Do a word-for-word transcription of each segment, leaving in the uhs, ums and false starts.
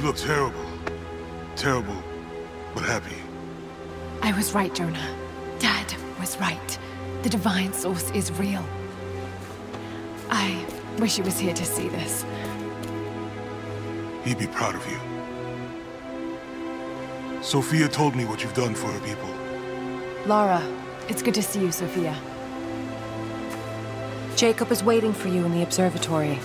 look terrible. Terrible, but happy. I was right, Jonah. Dad was right. The Divine Source is real. I wish he was here to see this. He'd be proud of you. Sophia told me what you've done for her people. Lara, it's good to see you, Sophia. Jacob is waiting for you in the observatory.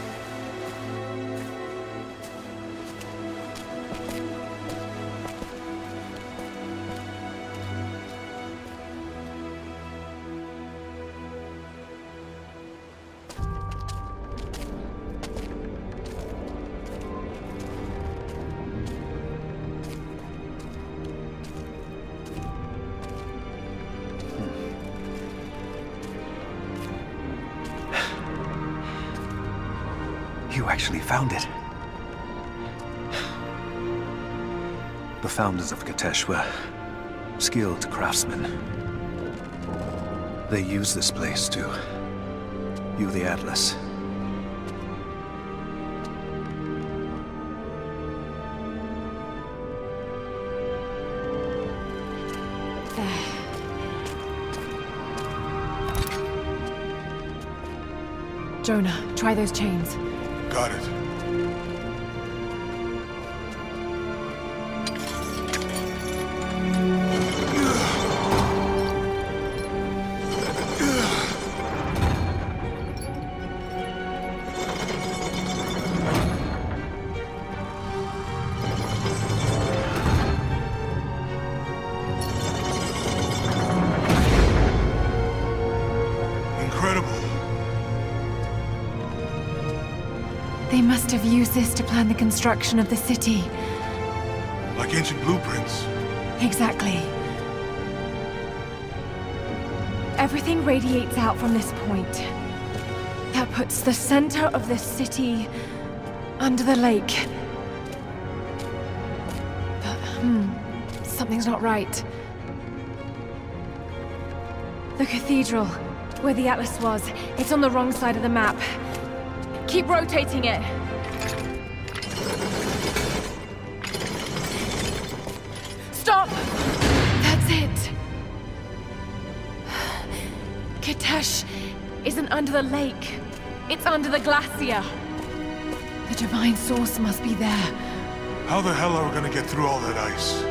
You actually found it. The founders of Kitezh were skilled craftsmen. They used this place to view the Atlas. Jonah, try those chains. Got it. They must have used this to plan the construction of the city. Like ancient blueprints. Exactly. Everything radiates out from this point. That puts the center of the city under the lake. But, hmm, something's not right. The cathedral, where the Atlas was, it's on the wrong side of the map. Keep rotating it. Stop! That's it. Kitezh isn't under the lake. It's under the glacier. The Divine Source must be there. How the hell are we gonna get through all that ice?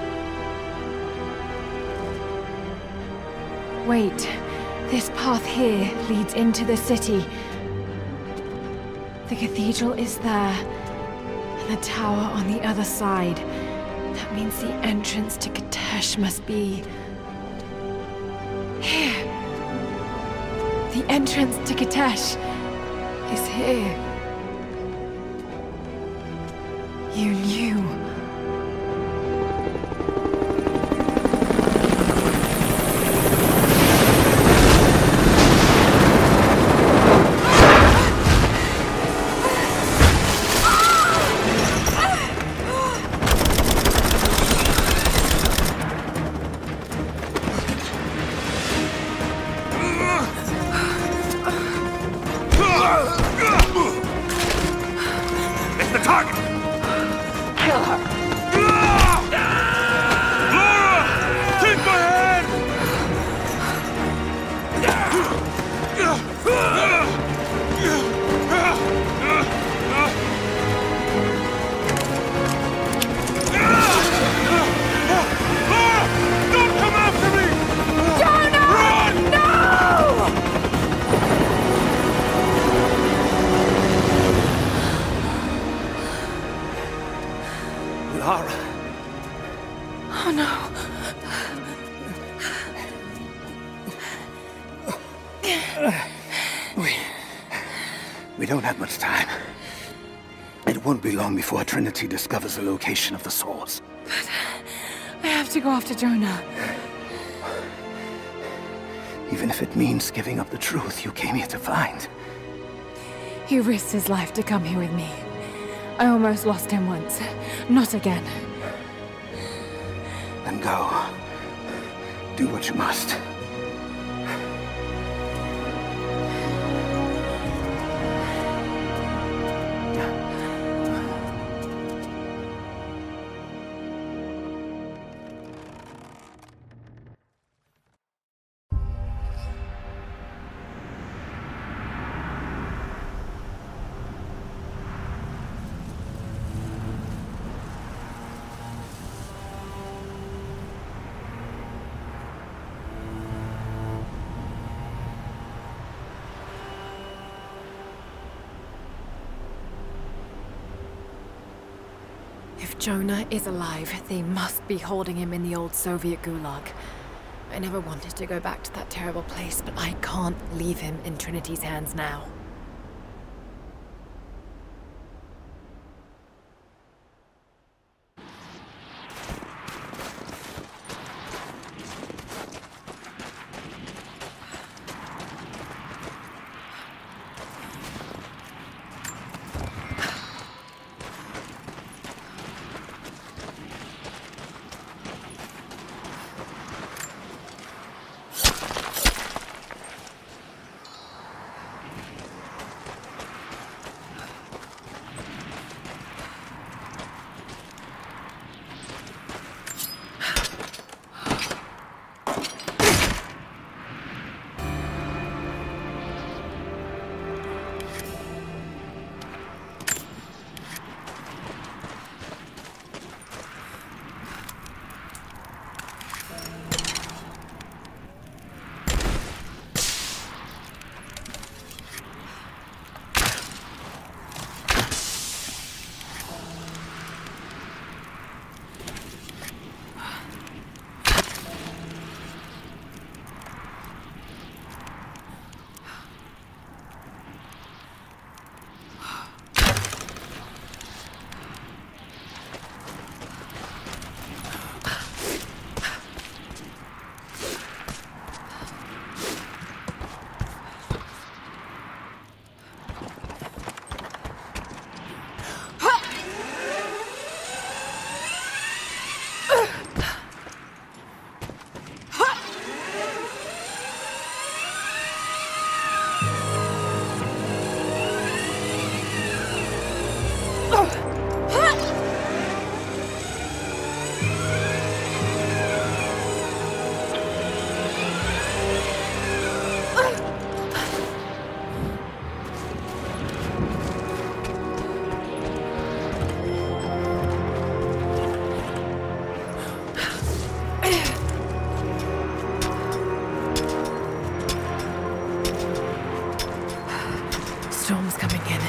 Wait. This path here leads into the city. The cathedral is there, and the tower on the other side. That means the entrance to Kitezh must be... here. The entrance to Kitezh is here. You knew. We don't have much time. It won't be long before Trinity discovers the location of the source. But I have to go after Jonah. Even if it means giving up the truth you came here to find. He risked his life to come here with me. I almost lost him once. Not again. Then go. Do what you must. Jonah is alive, they must be holding him in the old Soviet gulag. I never wanted to go back to that terrible place, but I can't leave him in Trinity's hands now. Storm's coming in.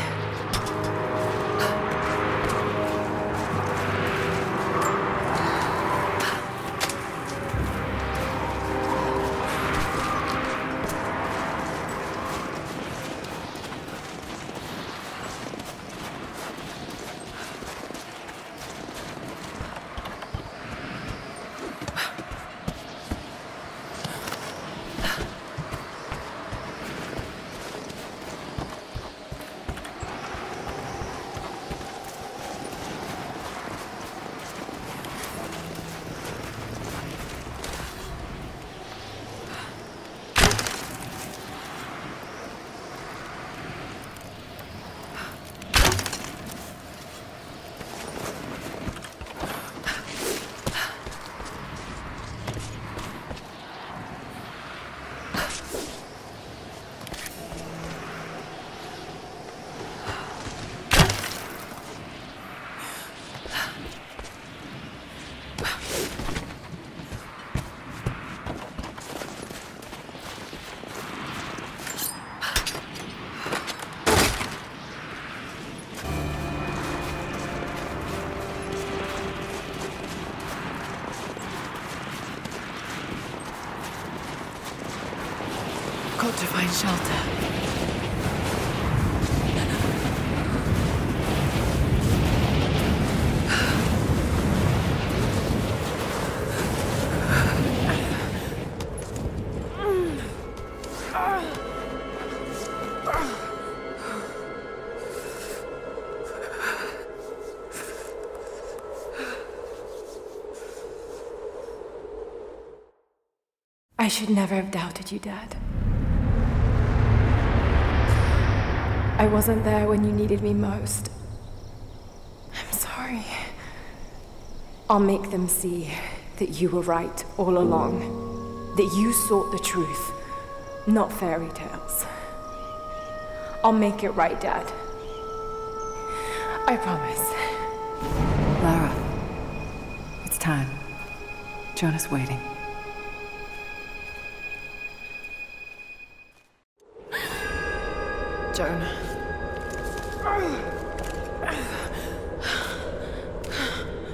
Got to find shelter. I should never have doubted you, Dad. I wasn't there when you needed me most. I'm sorry. I'll make them see that you were right all along. That you sought the truth, not fairy tales. I'll make it right, Dad. I promise. Lara, it's time. Jonah's waiting. Jonah.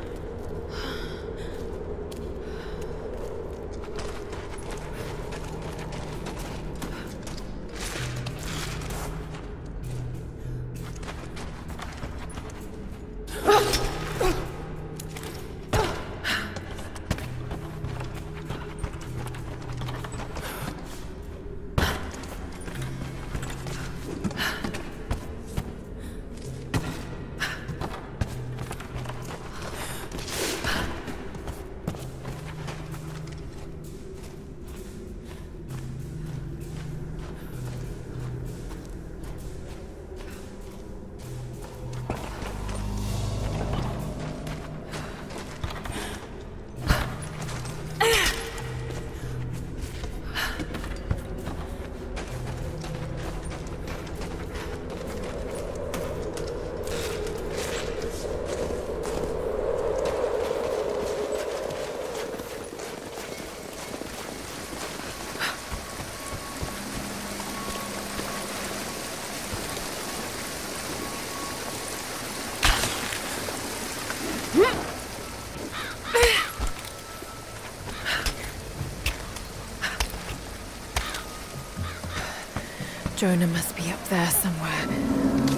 Jonah must be up there somewhere.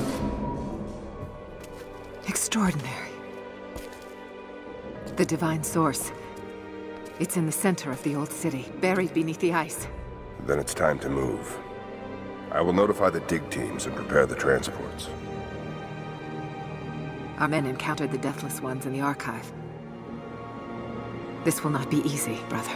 Extraordinary. The Divine Source. It's in the center of the old city, buried beneath the ice. Then it's time to move. I will notify the dig teams and prepare the transports. Our men encountered the Deathless Ones in the Archive. This will not be easy, brother.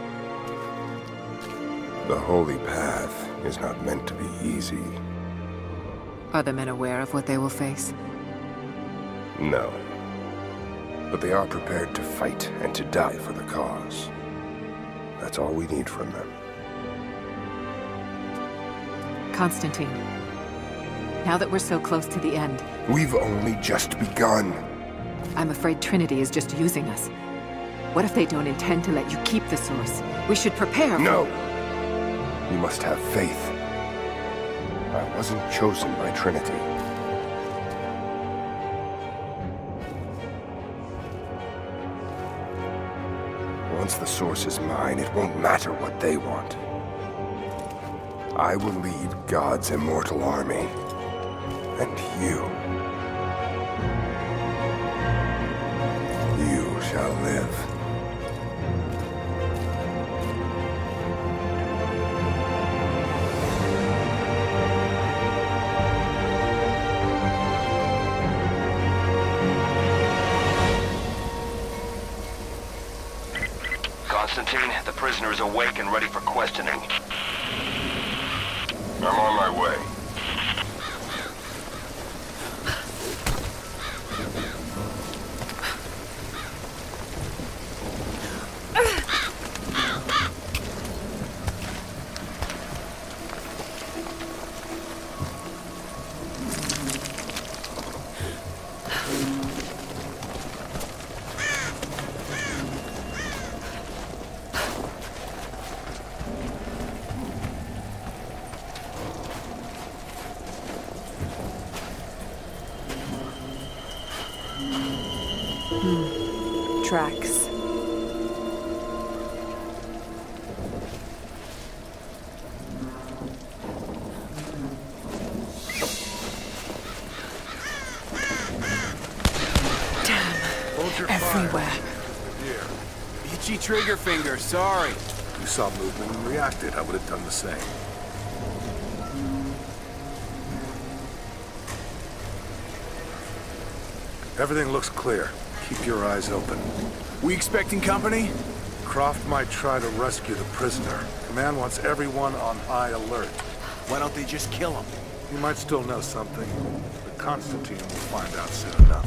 The Holy Path is not meant to be easy. Are the men aware of what they will face? No. But they are prepared to fight and to die for the cause. That's all we need from them. Constantine, now that we're so close to the end... We've only just begun. I'm afraid Trinity is just using us. What if they don't intend to let you keep the Source? We should prepare for... No! You must have faith. I wasn't chosen by Trinity. Once the Source is mine, it won't matter what they want. I will lead God's immortal army. And you... you shall live. Constantine, the prisoner is awake and ready for questioning. I'm on my way. Tracks. Damn. Everywhere. Itchy trigger finger, sorry. You saw movement and reacted. I would have done the same. Everything looks clear. Keep your eyes open. We expecting company? Croft might try to rescue the prisoner. Command wants everyone on high alert. Why don't they just kill him? You might still know something, but Constantine will find out soon enough.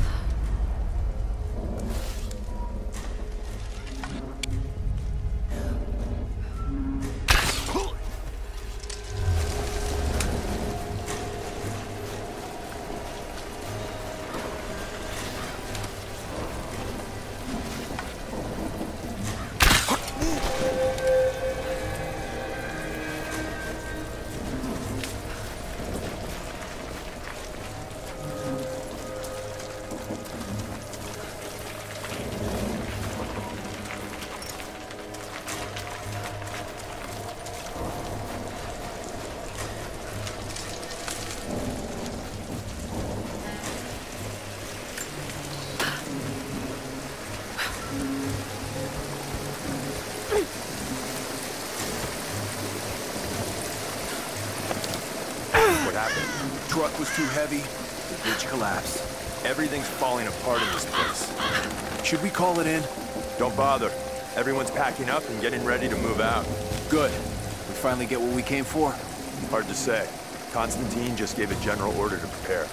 What happened? Truck was too heavy, the bridge collapsed. Everything's falling apart in this place. Should we call it in? Don't bother. Everyone's packing up and getting ready to move out. Good. We finally get what we came for? Hard to say. Constantine just gave a general order to prepare.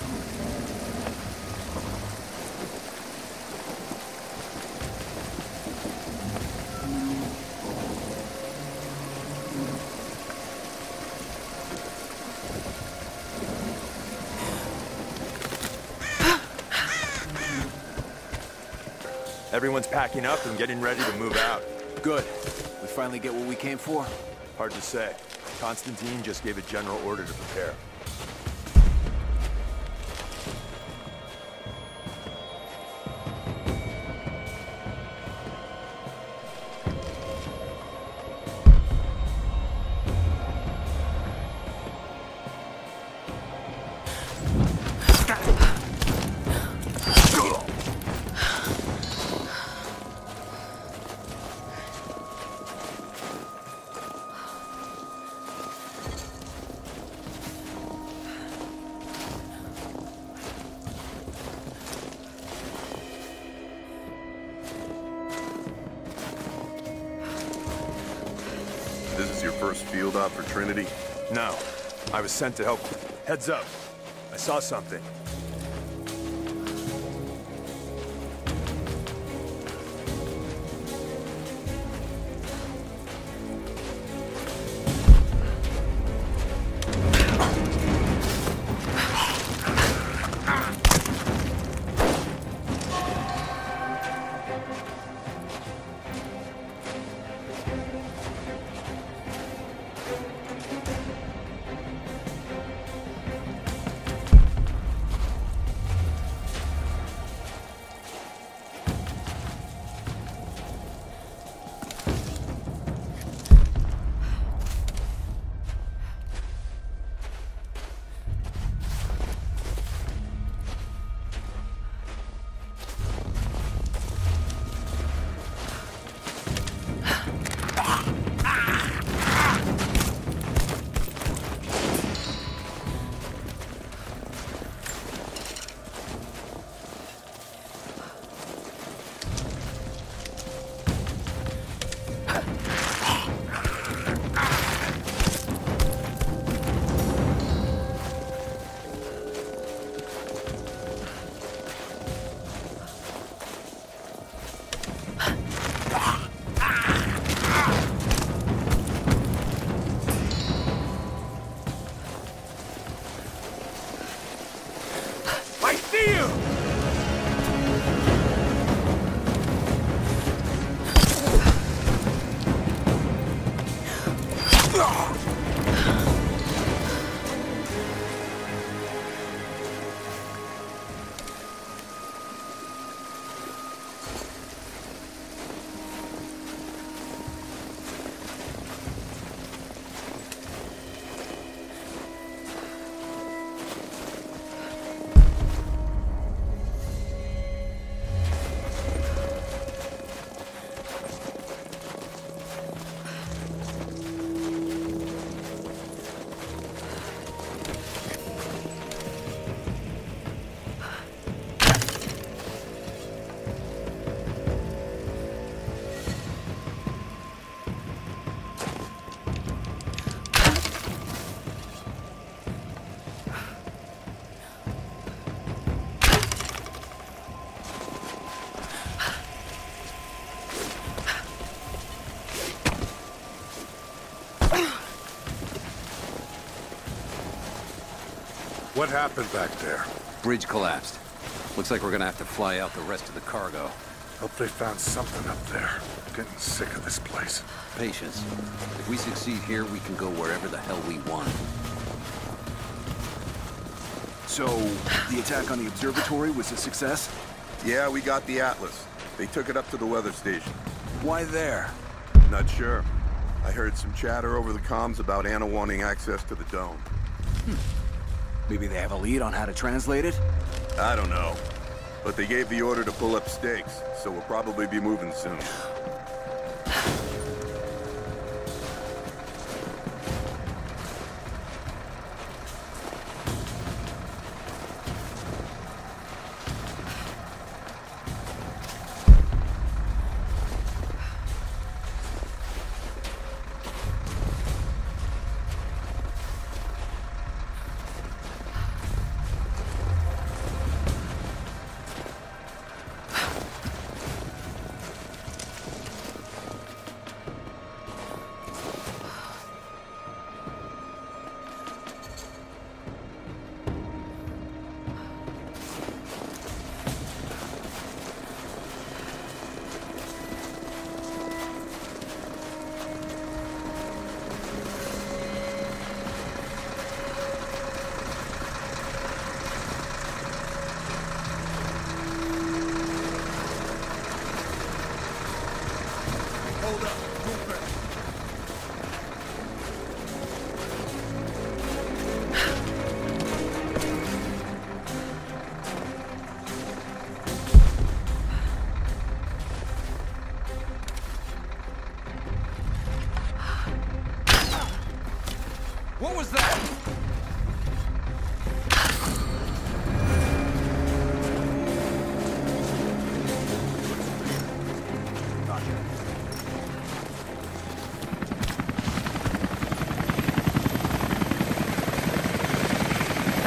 Everyone's packing up and getting ready to move out. Good. We finally get what we came for? Hard to say. Constantine just gave a general order to prepare. first field op for Trinity? No. I was sent to help. Heads up. I saw something. What happened back there? Bridge collapsed. Looks like we're gonna have to fly out the rest of the cargo. Hope they found something up there. I'm getting sick of this place. Patience. If we succeed here, we can go wherever the hell we want. So, the attack on the observatory was a success? Yeah, we got the Atlas. They took it up to the weather station. Why there? Not sure. I heard some chatter over the comms about Anna wanting access to the dome. Hmm. Maybe they have a lead on how to translate it? I don't know. But they gave the order to pull up stakes, so we'll probably be moving soon.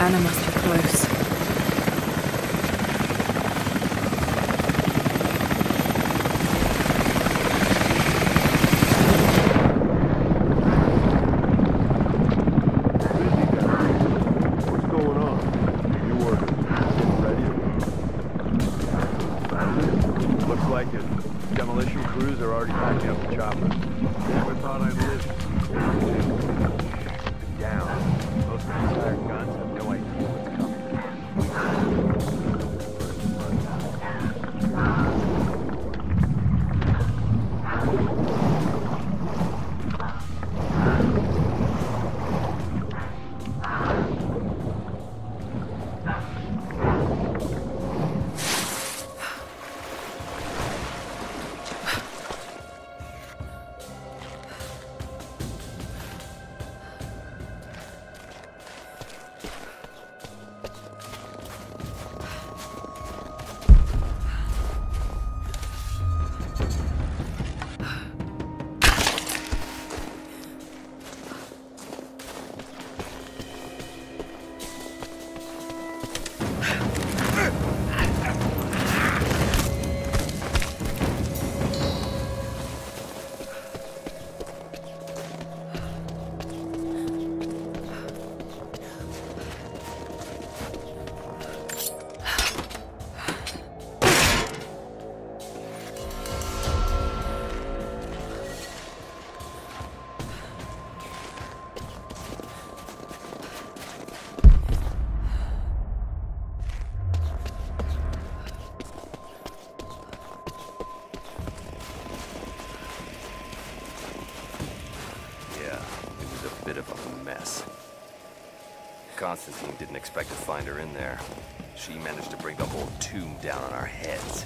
Anna must be close. What's going on? You orders getting ready? Looks like it. Demolition crews are already packing up the choppers. Never thought I'd live. Down. Most of these hired guns have no idea what's coming. Bit of a mess. Constantine didn't expect to find her in there. She managed to bring the whole tomb down on our heads.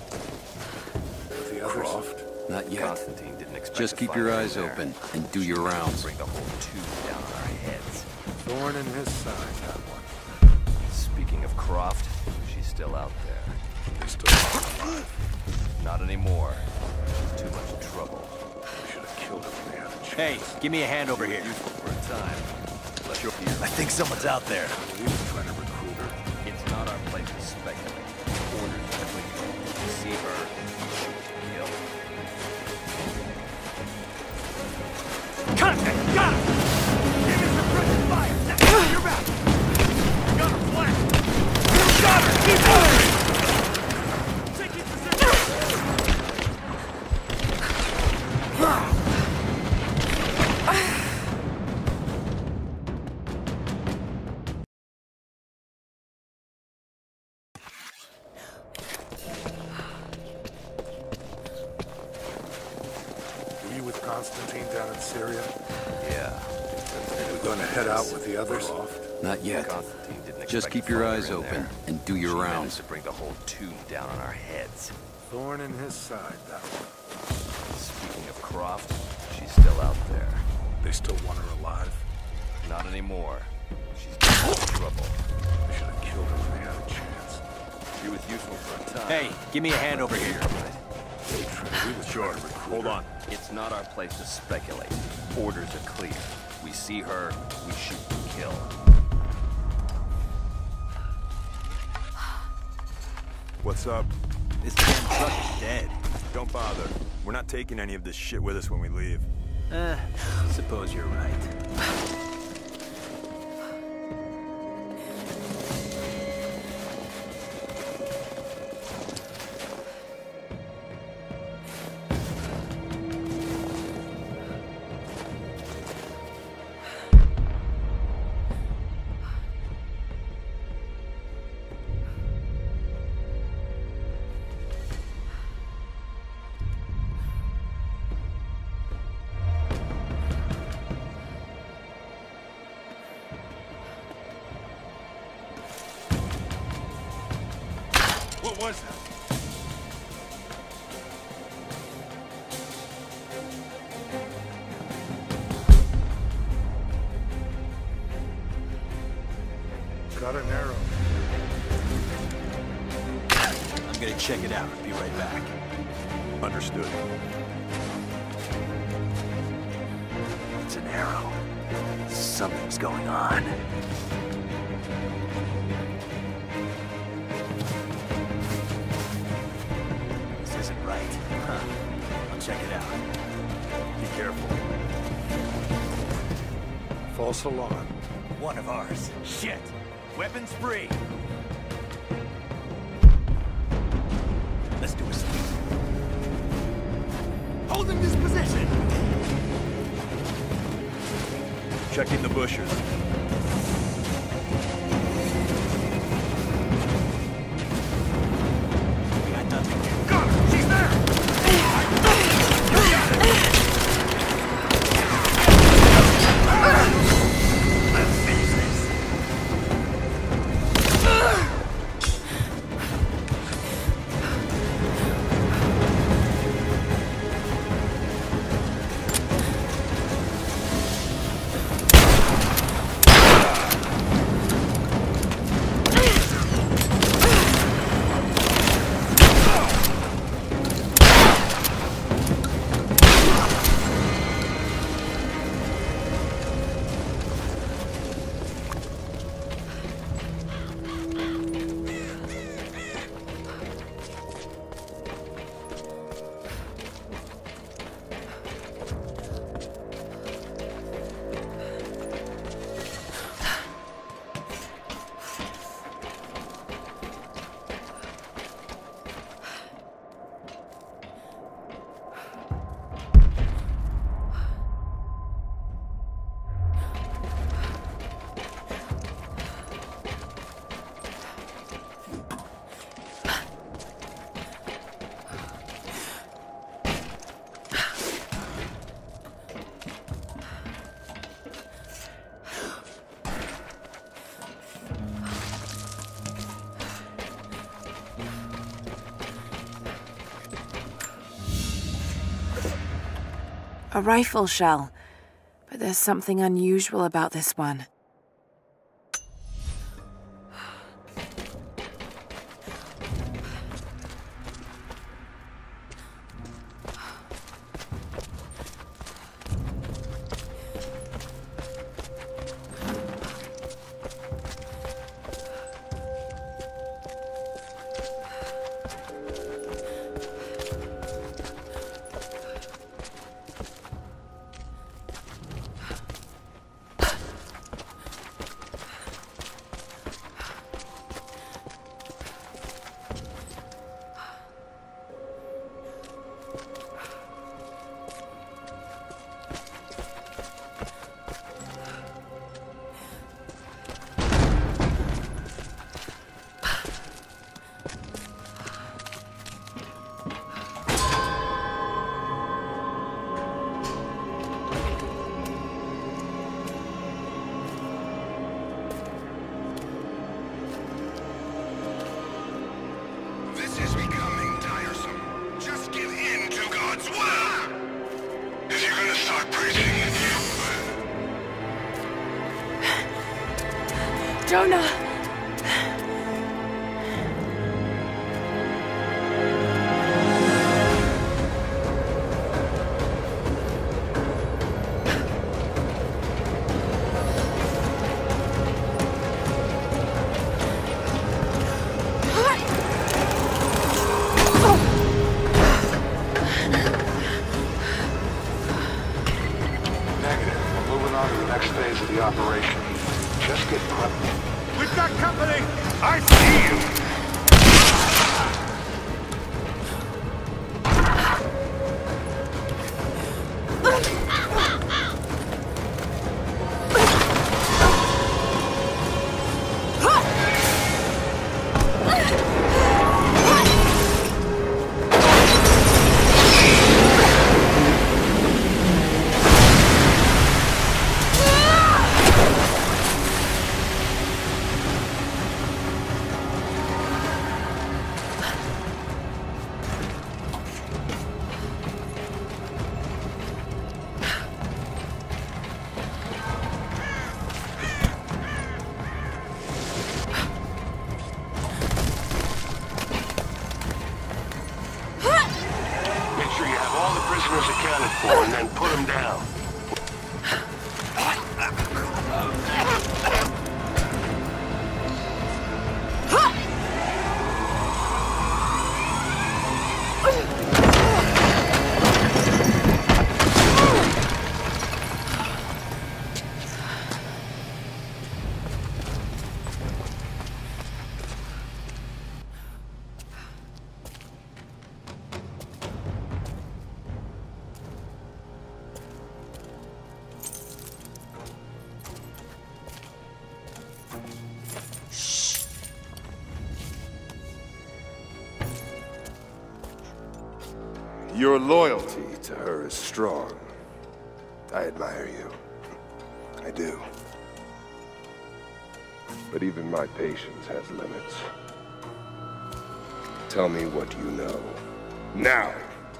The others? Not yet. Constantine didn't expect Just to keep find your her in eyes there. open and do She your managed to rounds. Bring the whole tomb down on our heads. Thorn in his side, that one. Speaking of Croft, she's still out there. They're still alive. Not anymore. She's too much trouble. We should have killed her when they had a chance. Hey, give me a hand over here. Useful for a time. Let you I think someone's out there. We were trying to recruit her. It's not our place to speculate. Orders are clear. See her, shoot, kill. Contact! Got him! Give us suppressive fire! You're back! Got her flat! Got her! Keep moving! Taking position! Were you with Constantine down in Syria? Yeah. We're going to head out with the others? Not yet. Constantine didn't Just expect keep to your find eyes her in open there. and do your She managed rounds. to bring the whole tomb down on our heads. Thorn in his side, that one. Speaking of Croft, she's still out there. They still want her alive? Not anymore. She's in trouble. We should have killed her when they had a chance. She was useful for a time. Hey, give me a hand over here. We were Sure. Hold on. It's not our place to speculate. Orders are clear. We see her, we shoot and kill. What's up? This damn truck is dead. Don't bother. We're not taking any of this shit with us when we leave. Eh, suppose you're right. What was that? Got an arrow. I'm gonna check it out. Be right back. Understood. It's an arrow. Something's going on. This isn't right. Huh. I'll check it out. Be careful. False alarm. One of ours. Shit! Weapons free! Let's do a sweep. Holding this position! Checking the bushes. We got nothing here. Got her! She's there! You got it! Let's seize this. A rifle shell, but there's something unusual about this one. Jonah! accounted for and then put them down. Your loyalty to her is strong. I admire you. I do. But even my patience has limits. Tell me what you know. Now!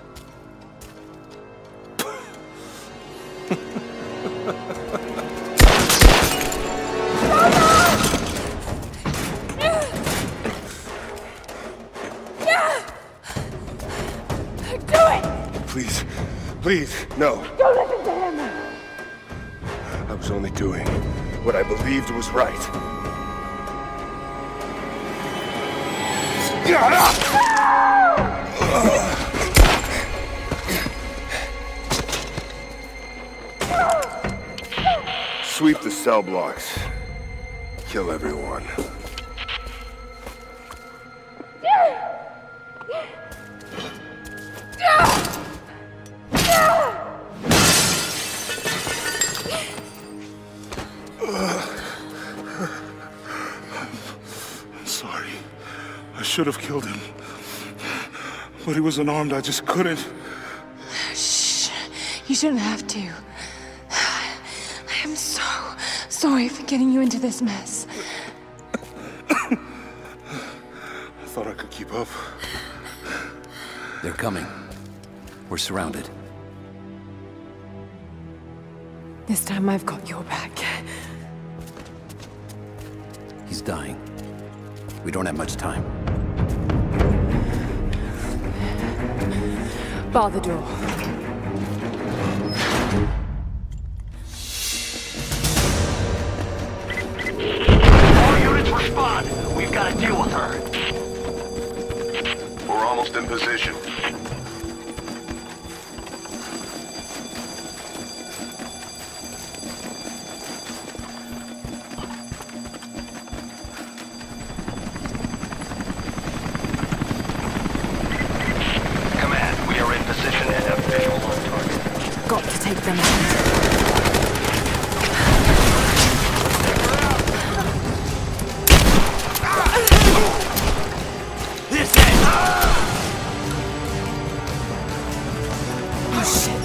Please, please, no. Don't listen to him! I was only doing what I believed was right. Sweep the cell blocks. Kill everyone. I should have killed him. But he was unarmed, I just couldn't. Shh. You shouldn't have to. I am so sorry for getting you into this mess. I thought I could keep up. They're coming. We're surrounded. This time I've got your back. He's dying. We don't have much time. Bar the door. All units respond. We've got to deal with her. We're almost in position. Got to take them out. This end! Oh shit.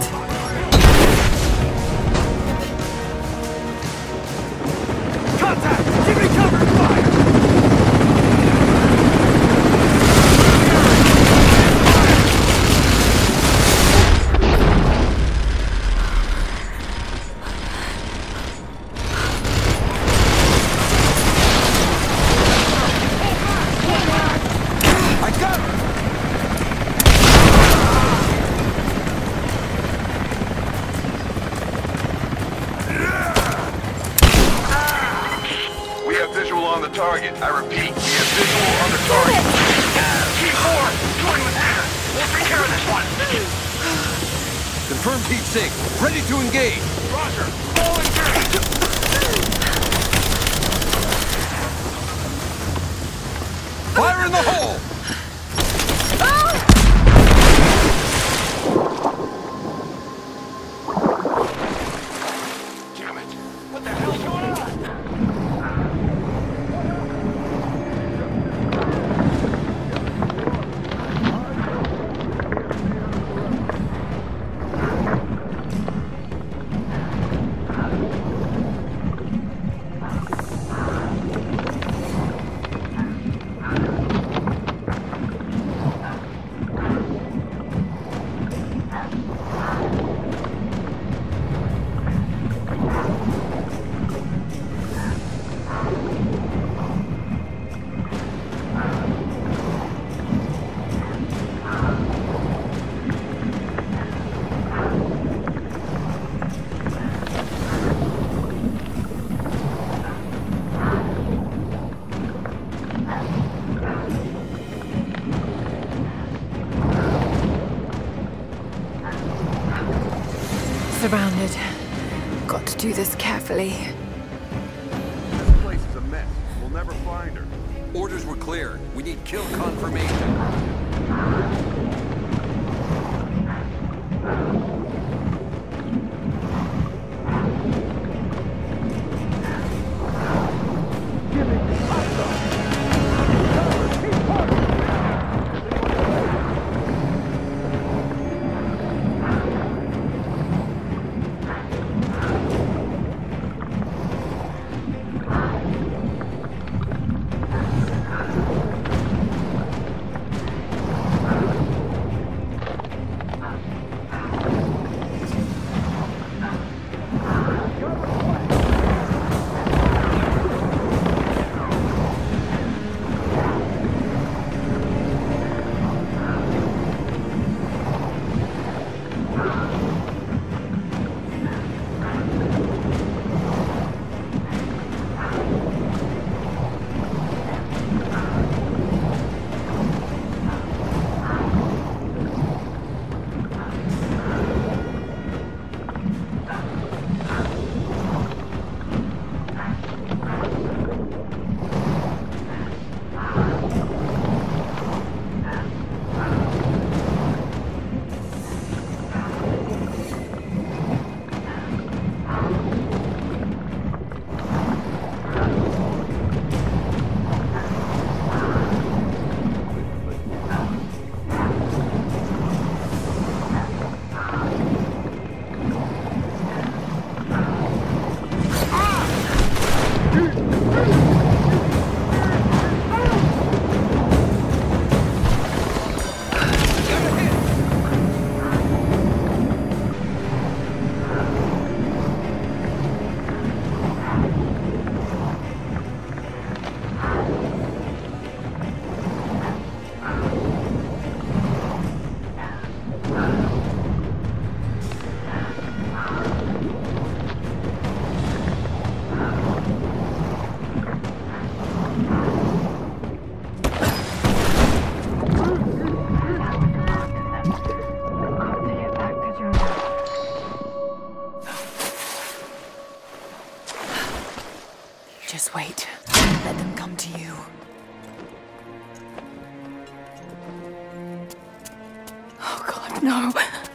Contact! Give me cover and fire! Target. I repeat, we have visual on the target. T four, join with Tanner. We'll take care of this one. Confirmed heat sink. Ready to engage. Roger. All engaged. Fire in the hole! Damn it. What the hell's going on? Surrounded. Got to do this carefully. This place is a mess. We'll never find her. Orders were clear. We need kill confirmation. No.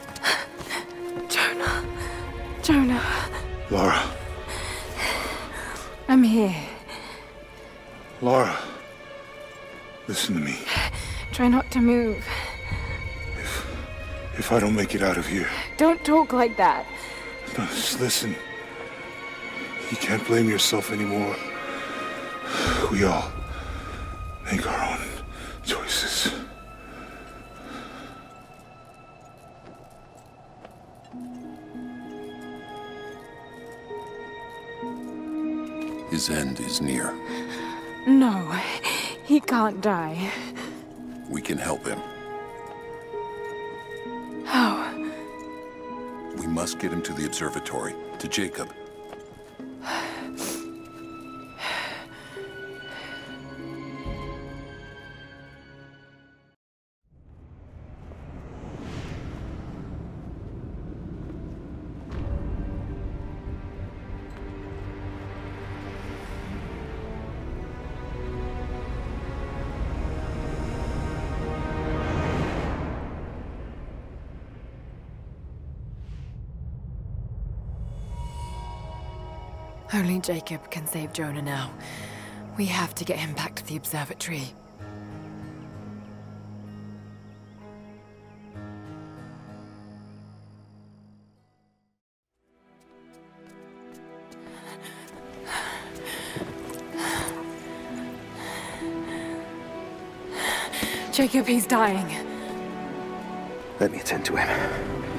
Jonah. Jonah. Lara. I'm here. Lara. Listen to me. Try not to move. If... if I don't make it out of here... Don't talk like that. No, just listen. You can't blame yourself anymore. We all make our own choices. His end is near. No, he can't die. We can help him. How? We must get him to the observatory, to Jacob. Only Jacob can save Jonah now. We have to get him back to the observatory. Jacob, he's dying. Let me attend to him.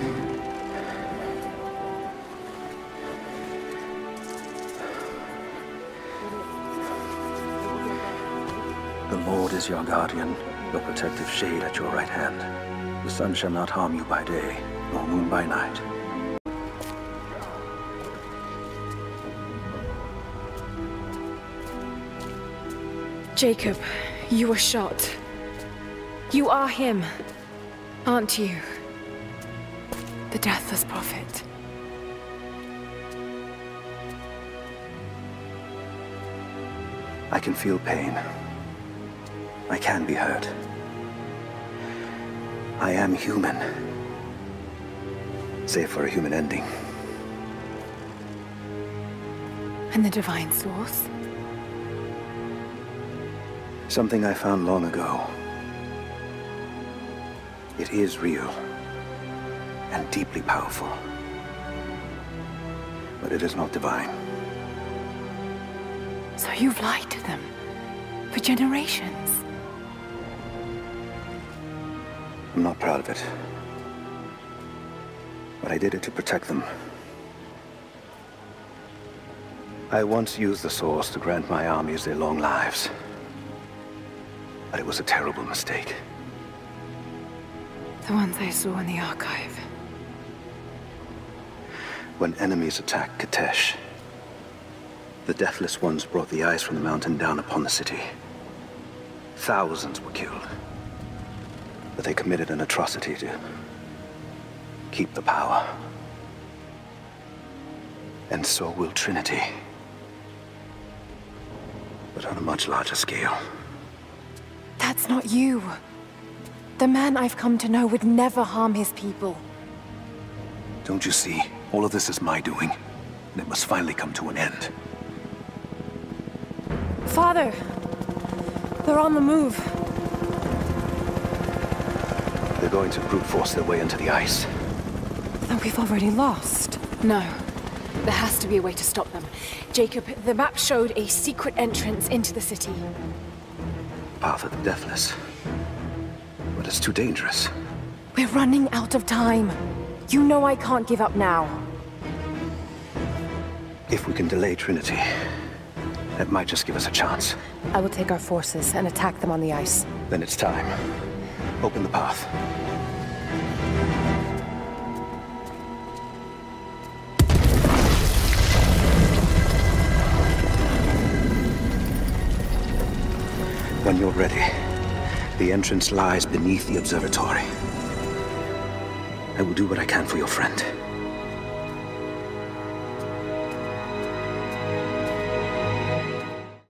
The Lord is your guardian, your protective shade at your right hand. The sun shall not harm you by day, nor moon by night. Jacob, you were shot. You are him, aren't you? The Deathless Prophet. I can feel pain. I can be hurt. I am human. Save for a human ending. And the Divine Source? Something I found long ago. It is real. And deeply powerful. But it is not divine. So you've lied to them. For generations. I'm not proud of it. But I did it to protect them. I once used the Source to grant my armies their long lives. But it was a terrible mistake. The ones I saw in the archive. When enemies attacked Kitezh, the Deathless Ones brought the ice from the mountain down upon the city. Thousands were killed. But they committed an atrocity to keep the power. And so will Trinity. But on a much larger scale. That's not you. The man I've come to know would never harm his people. Don't you see? All of this is my doing. And it must finally come to an end. Father! They're on the move. They're going to brute force their way into the ice. Then we've already lost. No. There has to be a way to stop them. Jacob, the map showed a secret entrance into the city. Path of the Deathless. But it's too dangerous. We're running out of time. You know I can't give up now. If we can delay Trinity, that might just give us a chance. I will take our forces and attack them on the ice. Then it's time. Open the path. When you're ready, the entrance lies beneath the observatory. I will do what I can for your friend.